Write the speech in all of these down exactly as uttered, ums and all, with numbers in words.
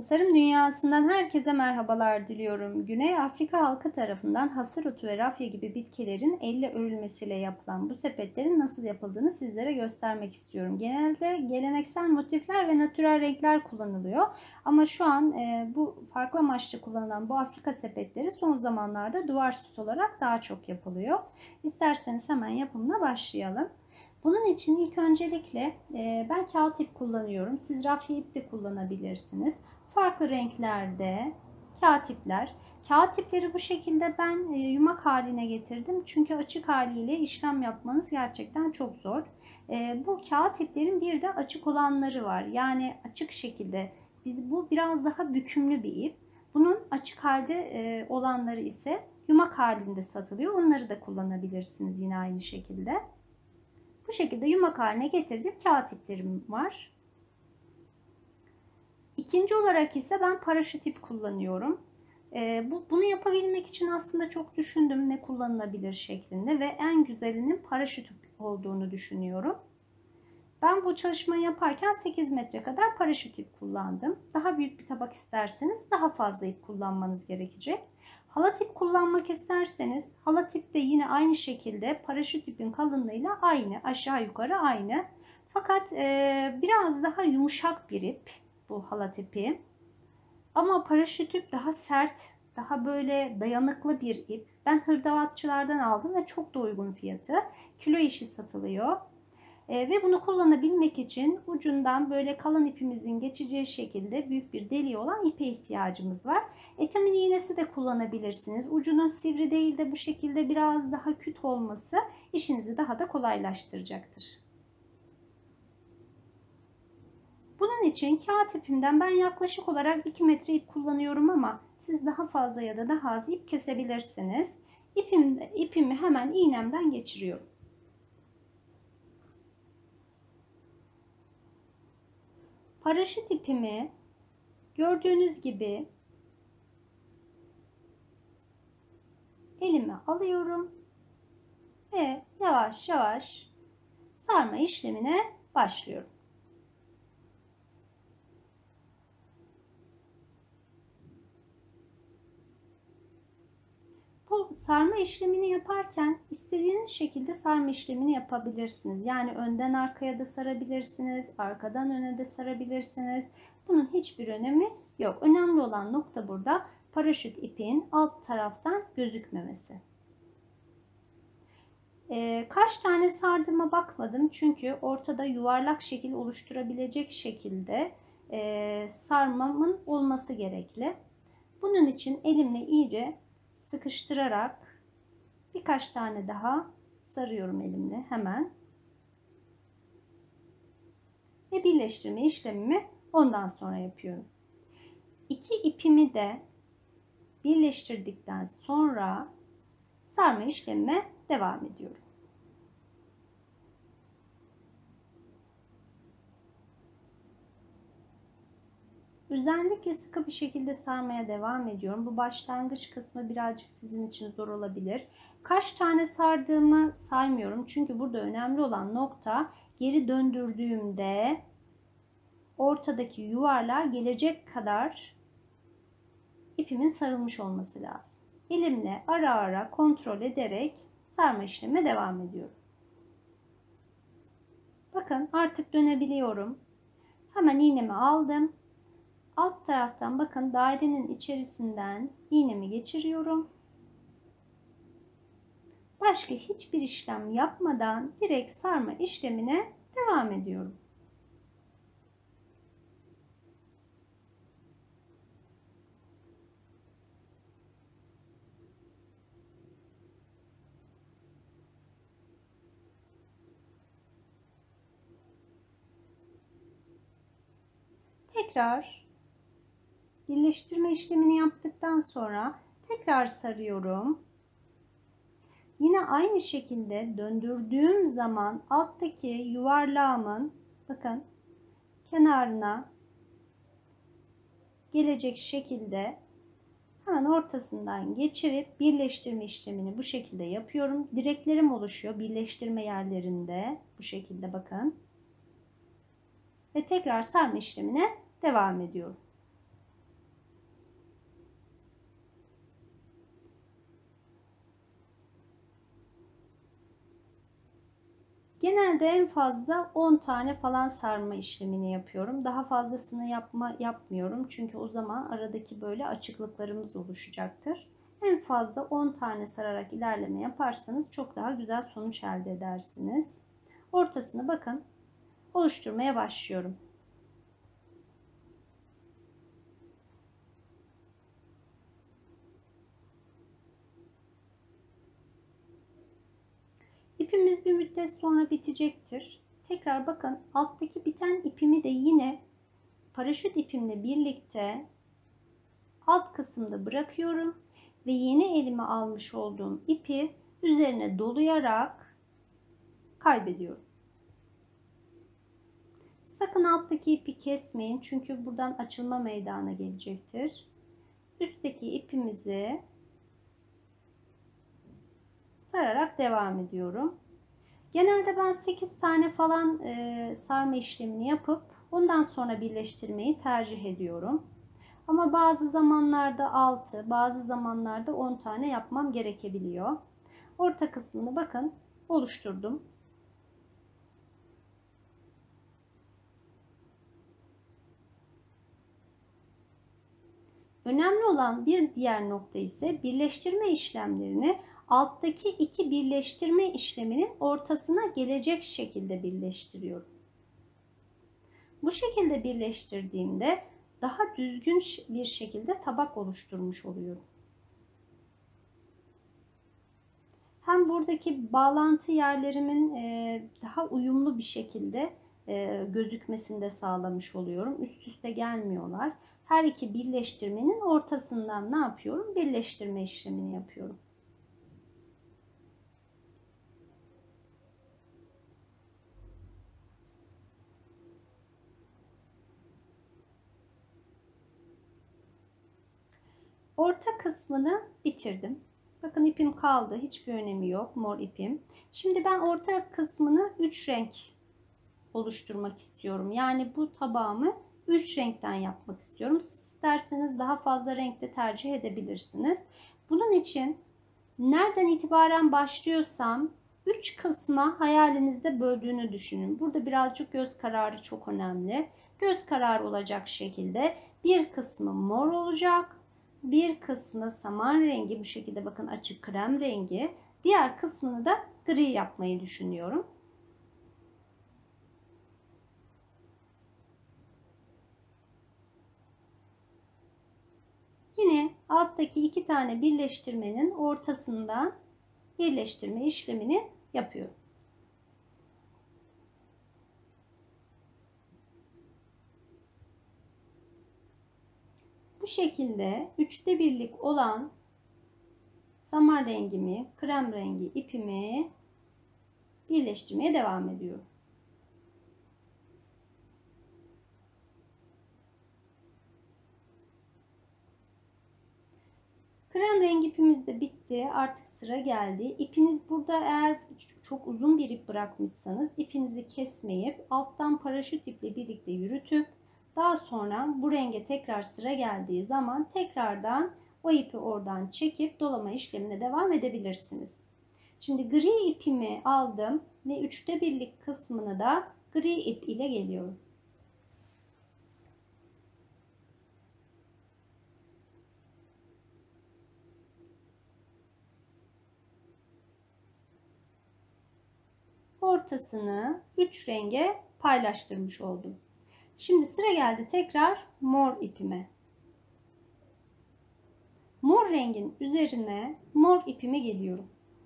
Tasarım dünyasından herkese merhabalar diliyorum. Güney Afrika halkı tarafından hasır otu ve rafya gibi bitkilerin elle örülmesiyle yapılan bu sepetlerin nasıl yapıldığını sizlere göstermek istiyorum. Genelde geleneksel motifler ve natürel renkler kullanılıyor. Ama şu an e, bu farklı amaçlı kullanılan bu Afrika sepetleri son zamanlarda duvar süsü olarak daha çok yapılıyor. İsterseniz hemen yapımına başlayalım. Bunun için ilk öncelikle e, ben kağıt ip kullanıyorum. Siz rafya ip de kullanabilirsiniz. Farklı renklerde kağıt ipler. Kağıt ipleri bu şekilde ben e, yumak haline getirdim. Çünkü açık haliyle işlem yapmanız gerçekten çok zor. E, bu kağıt iplerin bir de açık olanları var. Yani açık şekilde. Biz bu biraz daha bükümlü bir ip. Bunun açık halde e, olanları ise yumak halinde satılıyor. Onları da kullanabilirsiniz yine aynı şekilde. Bu şekilde yumak haline getirdiğim kağıt iplerim var. İkinci olarak ise ben paraşüt ip kullanıyorum. Ee, bu, bunu yapabilmek için aslında çok düşündüm ne kullanılabilir şeklinde ve en güzelinin paraşüt ip olduğunu düşünüyorum. Ben bu çalışmayı yaparken sekiz metre kadar paraşüt ip kullandım. Daha büyük bir tabak isterseniz daha fazla ip kullanmanız gerekecek. Halat ip kullanmak isterseniz halat ip de yine aynı şekilde paraşüt ipin kalınlığıyla aynı, aşağı yukarı aynı. Fakat e, biraz daha yumuşak bir ip bu halat ipi. Ama paraşüt ip daha sert, daha böyle dayanıklı bir ip. Ben hırdavatçılardan aldım ve çok da uygun fiyatı. Kilo işi satılıyor. E, ve bunu kullanabilmek için ucundan böyle kalın ipimizin geçeceği şekilde büyük bir deliği olan ipe ihtiyacımız var. Etamin iğnesi de kullanabilirsiniz. Ucunun sivri değil de bu şekilde biraz daha küt olması işinizi daha da kolaylaştıracaktır. Bunun için kağıt ipimden ben yaklaşık olarak iki metre ip kullanıyorum ama siz daha fazla ya da daha az ip kesebilirsiniz. İpim, ipimi hemen iğnemden geçiriyorum. Paraşüt ipimi gördüğünüz gibi elime alıyorum ve yavaş yavaş sarma işlemine başlıyorum. Bu sarma işlemini yaparken istediğiniz şekilde sarma işlemini yapabilirsiniz. Yani önden arkaya da sarabilirsiniz, arkadan öne de sarabilirsiniz. Bunun hiçbir önemi yok. Önemli olan nokta burada paraşüt ipin alt taraftan gözükmemesi. Ee, kaç tane sardığıma bakmadım çünkü ortada yuvarlak şekil oluşturabilecek şekilde e, sarmamın olması gerekli. Bunun için elimle iyice sıkıştırarak birkaç tane daha sarıyorum elimle hemen. Ve birleştirme işlemimi ondan sonra yapıyorum. İki ipimi de birleştirdikten sonra sarma işlemime devam ediyorum. Özellikle sıkı bir şekilde sarmaya devam ediyorum. Bu başlangıç kısmı birazcık sizin için zor olabilir. Kaç tane sardığımı saymıyorum. Çünkü burada önemli olan nokta geri döndürdüğümde ortadaki yuvarlığa gelecek kadar ipimin sarılmış olması lazım. Elimle ara ara kontrol ederek sarma işlemine devam ediyorum. Bakın artık dönebiliyorum. Hemen iğnemi aldım. Alt taraftan bakın dairenin içerisinden iğnemi geçiriyorum. Başka hiçbir işlem yapmadan direkt sarma işlemine devam ediyorum. Tekrar birleştirme işlemini yaptıktan sonra tekrar sarıyorum. Yine aynı şekilde döndürdüğüm zaman alttaki yuvarlağımın bakın kenarına gelecek şekilde hemen ortasından geçirip birleştirme işlemini bu şekilde yapıyorum. Direklerim oluşuyor birleştirme yerlerinde bu şekilde bakın. Ve tekrar sarma işlemine devam ediyorum. Genelde en fazla on tane falan sarma işlemini yapıyorum. Daha fazlasını yapma yapmıyorum. Çünkü o zaman aradaki böyle açıklıklarımız oluşacaktır. En fazla on tane sararak ilerleme yaparsanız çok daha güzel sonuç elde edersiniz. Ortasını bakın oluşturmaya başlıyorum. İpimiz bir müddet sonra bitecektir. Tekrar bakın alttaki biten ipimi de yine paraşüt ipimle birlikte alt kısımda bırakıyorum ve yeni elime almış olduğum ipi üzerine dolayarak kaybediyorum. Sakın alttaki ipi kesmeyin çünkü buradan açılma meydana gelecektir. Üstteki ipimizi sararak devam ediyorum. Genelde ben sekiz tane falan e, sarma işlemini yapıp ondan sonra birleştirmeyi tercih ediyorum. Ama bazı zamanlarda altı, bazı zamanlarda on tane yapmam gerekebiliyor. Orta kısmını bakın oluşturdum. Önemli olan bir diğer nokta ise birleştirme işlemlerini alttaki iki birleştirme işleminin ortasına gelecek şekilde birleştiriyorum. Bu şekilde birleştirdiğimde daha düzgün bir şekilde tabak oluşturmuş oluyorum. Hem buradaki bağlantı yerlerimin daha uyumlu bir şekilde gözükmesini de sağlamış oluyorum. Üst üste gelmiyorlar. Her iki birleştirmenin ortasından ne yapıyorum? Birleştirme işlemini yapıyorum. Orta kısmını bitirdim. Bakın ipim kaldı. Hiçbir önemi yok. Mor ipim. Şimdi ben orta kısmını üç renk oluşturmak istiyorum. Yani bu tabağımı üç renkten yapmak istiyorum. Siz isterseniz daha fazla renkte tercih edebilirsiniz. Bunun için nereden itibaren başlıyorsam üç kısma hayalinizde böldüğünü düşünün. Burada birazcık göz kararı çok önemli. Göz kararı olacak şekilde bir kısmı mor olacak. Bir kısmı saman rengi, bu şekilde bakın açık krem rengi. Diğer kısmını da gri yapmayı düşünüyorum. Yine alttaki iki tane birleştirmenin ortasından birleştirme işlemini yapıyorum. Bu şekilde üçte birlik olan samar rengimi, krem rengi ipimi birleştirmeye devam ediyorum. Krem rengi ipimiz de bitti. Artık sıra geldi. İpiniz burada eğer çok uzun bir ip bırakmışsanız ipinizi kesmeyip alttan paraşüt iple birlikte yürütüp daha sonra bu renge tekrar sıra geldiği zaman tekrardan o ipi oradan çekip dolama işlemine devam edebilirsiniz. Şimdi gri ipimi aldım ve üçte birlik kısmını da gri ip ile geliyorum. Ortasını üç renge paylaştırmış oldum. Şimdi sıra geldi tekrar mor ipime. Mor rengin üzerine mor ipime geliyorum.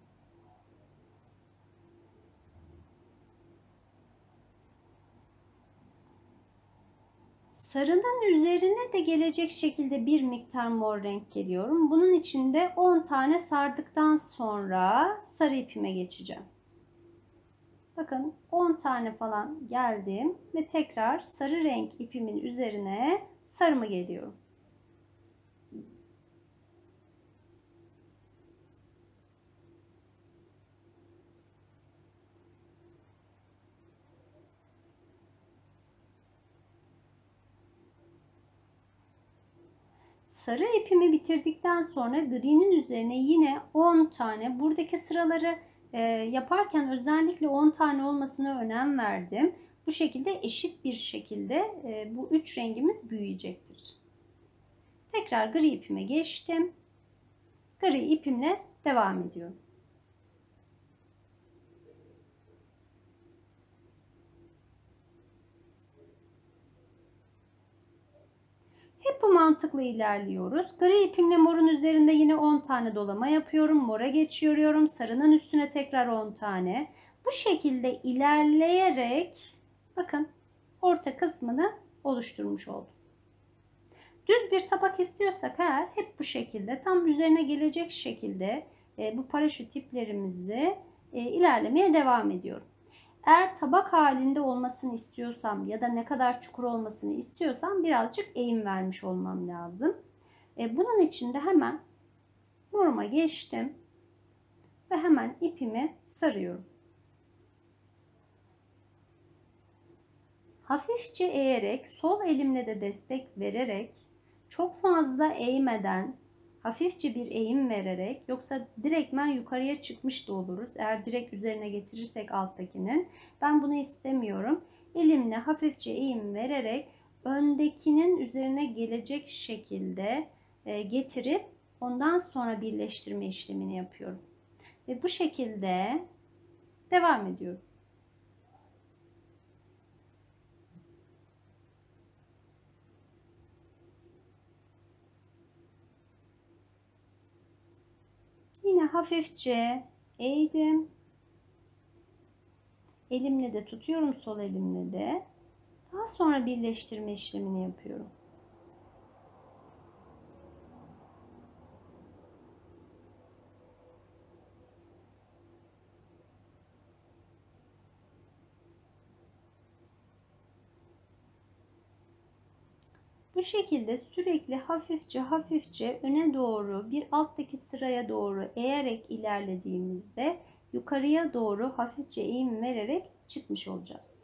Sarının üzerine de gelecek şekilde bir miktar mor renk geliyorum. Bunun için de on tane sardıktan sonra sarı ipime geçeceğim. Bakın on tane falan geldim ve tekrar sarı renk ipimin üzerine sarımı geliyorum. Sarı ipimi bitirdikten sonra gri'nin üzerine yine on tane buradaki sıraları e, yaparken özellikle on tane olmasına önem verdim. Bu şekilde eşit bir şekilde e, bu üç rengimiz büyüyecektir. Tekrar gri ipime geçtim. Gri ipimle devam ediyorum. Hep bu mantıkla ilerliyoruz. Gri ipimle morun üzerinde yine on tane dolama yapıyorum. Mora geçiyorum. Sarının üstüne tekrar on tane. Bu şekilde ilerleyerek bakın orta kısmını oluşturmuş oldum. Düz bir tabak istiyorsak eğer hep bu şekilde tam üzerine gelecek şekilde e, bu paraşüt iplerimizi e, ilerlemeye devam ediyorum. Eğer tabak halinde olmasını istiyorsam ya da ne kadar çukur olmasını istiyorsam birazcık eğim vermiş olmam lazım. E, bunun için de hemen moruma geçtim ve hemen ipimi sarıyorum. Hafifçe eğerek, sol elimle de destek vererek, çok fazla eğmeden, hafifçe bir eğim vererek, yoksa direktmen yukarıya çıkmış da oluruz. Eğer direkt üzerine getirirsek alttakinin, ben bunu istemiyorum. Elimle hafifçe eğim vererek öndekinin üzerine gelecek şekilde getirip ondan sonra birleştirme işlemini yapıyorum. Ve bu şekilde devam ediyorum. Yine hafifçe eğdim. Elimle de tutuyorum, sol elimle de. Daha sonra birleştirme işlemini yapıyorum. Bu şekilde sürekli hafifçe hafifçe öne doğru bir alttaki sıraya doğru eğerek ilerlediğimizde yukarıya doğru hafifçe eğim vererek çıkmış olacağız.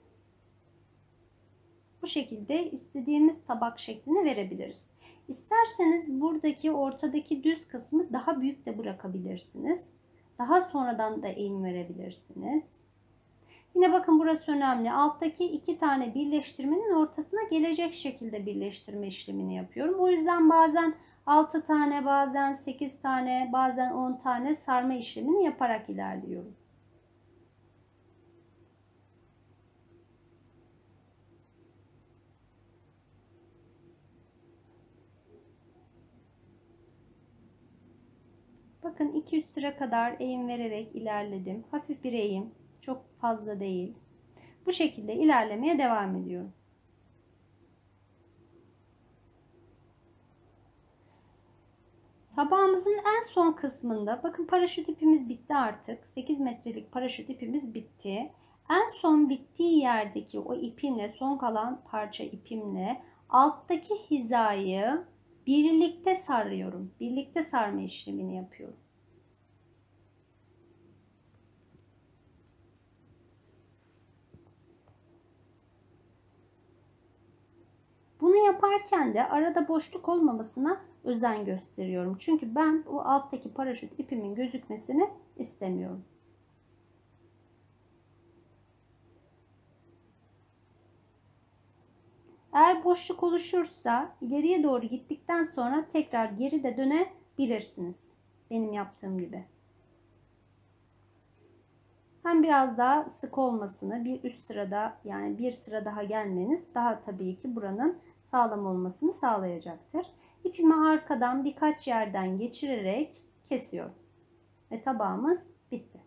Bu şekilde istediğimiz tabak şeklini verebiliriz. İsterseniz buradaki ortadaki düz kısmı daha büyük de bırakabilirsiniz. Daha sonradan da eğim verebilirsiniz. Yine bakın burası önemli. Alttaki iki tane birleştirmenin ortasına gelecek şekilde birleştirme işlemini yapıyorum. O yüzden bazen altı tane, bazen sekiz tane, bazen on tane sarma işlemini yaparak ilerliyorum. Bakın iki üç sıra kadar eğim vererek ilerledim. Hafif bir eğim. Çok fazla değil. Bu şekilde ilerlemeye devam ediyorum. Tabağımızın en son kısmında bakın paraşüt ipimiz bitti artık. sekiz metrelik paraşüt ipimiz bitti. En son bittiği yerdeki o ipimle, son kalan parça ipimle alttaki hizayı birlikte sarıyorum. Birlikte sarma işlemini yapıyorum. Bunu yaparken de arada boşluk olmamasına özen gösteriyorum. Çünkü ben o alttaki paraşüt ipimin gözükmesini istemiyorum. Eğer boşluk oluşursa ileriye doğru gittikten sonra tekrar geri de dönebilirsiniz. Benim yaptığım gibi. Hem biraz daha sık olmasını, bir üst sırada yani bir sıra daha gelmeniz daha tabii ki buranın sağlam olmasını sağlayacaktır. İpimi arkadan birkaç yerden geçirerek kesiyorum. Ve tabağımız bitti.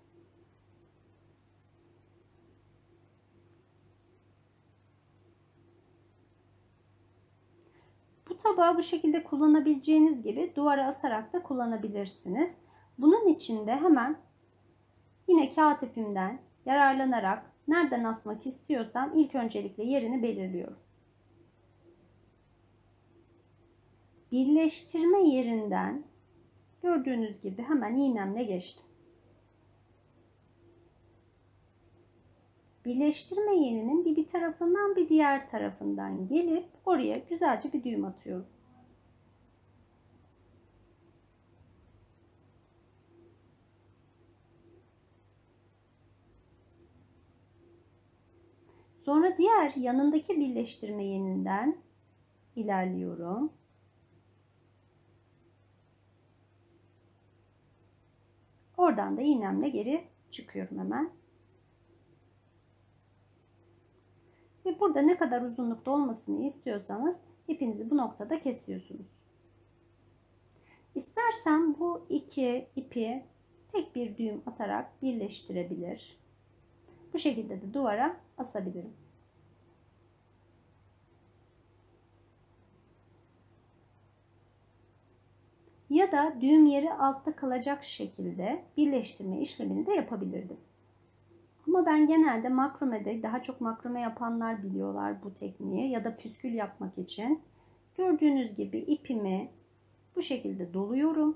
Bu tabağı bu şekilde kullanabileceğiniz gibi duvara asarak da kullanabilirsiniz. Bunun için de hemen yine kağıt ipimden yararlanarak nereden asmak istiyorsam ilk öncelikle yerini belirliyorum. Birleştirme yerinden gördüğünüz gibi hemen iğnemle geçtim. Birleştirme yerinin bir bir tarafından bir diğer tarafından gelip oraya güzelce bir düğüm atıyorum. Sonra diğer yanındaki birleştirme yerinden ilerliyorum. Oradan da iğnemle geri çıkıyorum hemen. Ve burada ne kadar uzunlukta olmasını istiyorsanız ipinizi bu noktada kesiyorsunuz. İstersem bu iki ipi tek bir düğüm atarak birleştirebilir. Bu şekilde de duvara asabilirim. Ya da düğüm yeri altta kalacak şekilde birleştirme işlemini de yapabilirdim. Ama ben genelde makromede, daha çok makrome yapanlar biliyorlar bu tekniği, ya da püskül yapmak için. Gördüğünüz gibi ipimi bu şekilde doluyorum.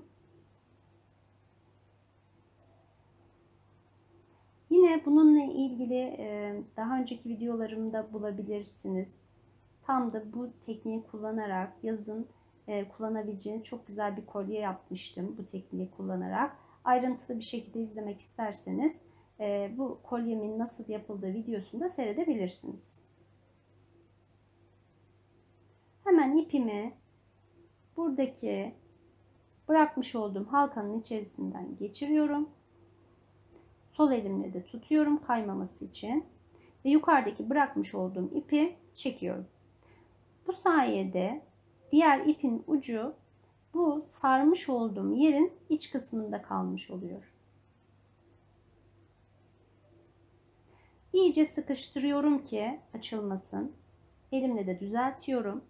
Yine bununla ilgili daha önceki videolarımda bulabilirsiniz. Tam da bu tekniği kullanarak yazın kullanabileceğiniz çok güzel bir kolye yapmıştım bu tekniği kullanarak. Ayrıntılı bir şekilde izlemek isterseniz bu kolyemin nasıl yapıldığı videosunu da seyredebilirsiniz. Hemen ipimi buradaki bırakmış olduğum halkanın içerisinden geçiriyorum. Sol elimle de tutuyorum kaymaması için ve yukarıdaki bırakmış olduğum ipi çekiyorum. Bu sayede diğer ipin ucu bu sarmış olduğum yerin iç kısmında kalmış oluyor. İyice sıkıştırıyorum ki açılmasın. Elimle de düzeltiyorum.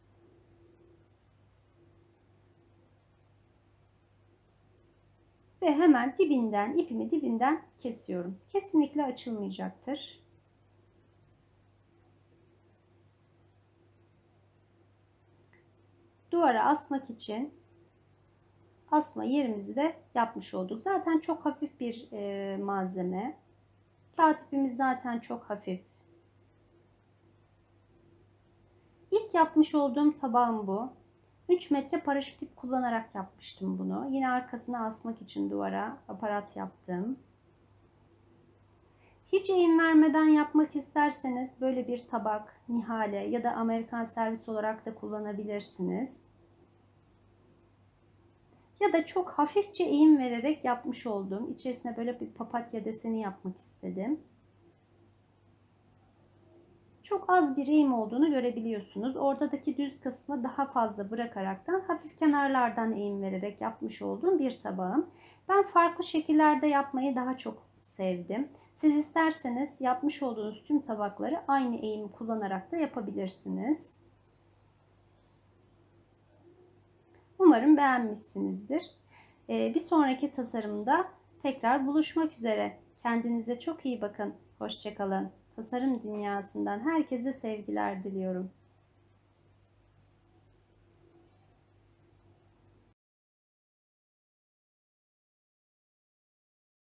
Ve hemen dibinden, ipimi dibinden kesiyorum. Kesinlikle açılmayacaktır. Duvara asmak için asma yerimizi de yapmış olduk. Zaten çok hafif bir e, malzeme. Kağıt ipimiz zaten çok hafif. İlk yapmış olduğum tabağım bu. üç metre paraşüt ip kullanarak yapmıştım bunu. Yine arkasına asmak için duvara aparat yaptım. Hiç eğim vermeden yapmak isterseniz böyle bir tabak, nihale ya da Amerikan servis olarak da kullanabilirsiniz. Ya da çok hafifçe eğim vererek yapmış olduğum, içerisine böyle bir papatya deseni yapmak istedim. Çok az bir eğim olduğunu görebiliyorsunuz. Ortadaki düz kısmı daha fazla bırakaraktan hafif kenarlardan eğim vererek yapmış olduğum bir tabağım. Ben farklı şekillerde yapmayı daha çok sevdim. Siz isterseniz yapmış olduğunuz tüm tabakları aynı eğimi kullanarak da yapabilirsiniz. Umarım beğenmişsinizdir. Bir sonraki tasarımda tekrar buluşmak üzere. Kendinize çok iyi bakın. Hoşça kalın. Tasarım dünyasından herkese sevgiler diliyorum.